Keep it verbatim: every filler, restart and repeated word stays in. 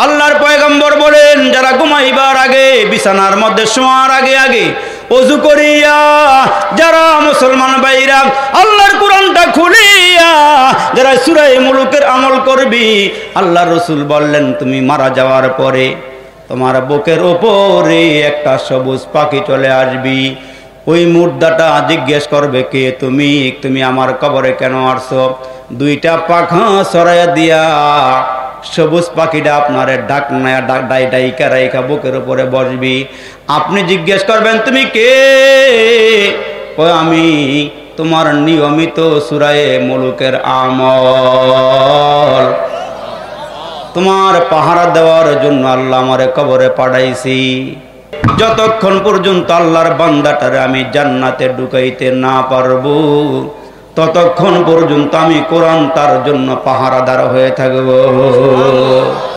আল্লাহর পয়গম্বর বলেন, যারা ঘুমাইবার আগে বিছানার মধ্যে শোয়ার আগে আগে ওযু করিয়া যারা মুসলমান ভাইরা আল্লাহর কোরআনটা খুলিয়া যারা সূরা মুলুকের আমল করবি, আল্লাহর রাসূল বললেন তুমি মারা যাওয়ার পরে তোমার বুকের উপরে একটা সবুজ পাখি চলে আসবি। ওই মুর্দাটা জিজ্ঞেস করবে, কে তুমি? তুমি আমার কবরে কেন আসছো? দুইটা পাখা ছড়াইয়া দিয়া সবুজ পাখিটা আপনার ডাক না ডাক ডাই ডাই কারাইকা বুকের উপরে বসবি। আপনি জিজ্ঞেস করবেন তুমি কে? কই আমি তোমার নিয়মিত সূরা মুলুকের আমল, তোমার পাহারা দেওয়ার জন্য আল্লাহ আমারে কবরে পাঠাইছি। যতক্ষণ পর্যন্ত আল্লাহর বান্দাটারে আমি জান্নাতে ঢুকাইতে না পারবো, ততক্ষণ পর্যন্ত আমি কোরআন তার জন্য পাহারাদার হয়ে থাকবো।